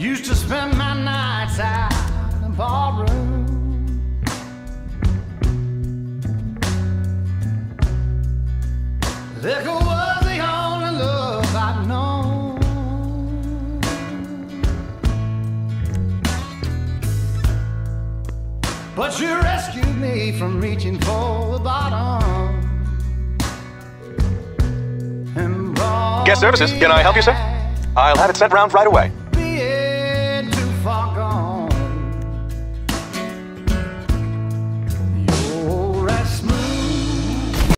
Used to spend my nights out in the ballroom. Liquor was the only love I'd known. But you rescued me from reaching for the bottom. Guest services, can I help you, sir? I'll have it sent round right away.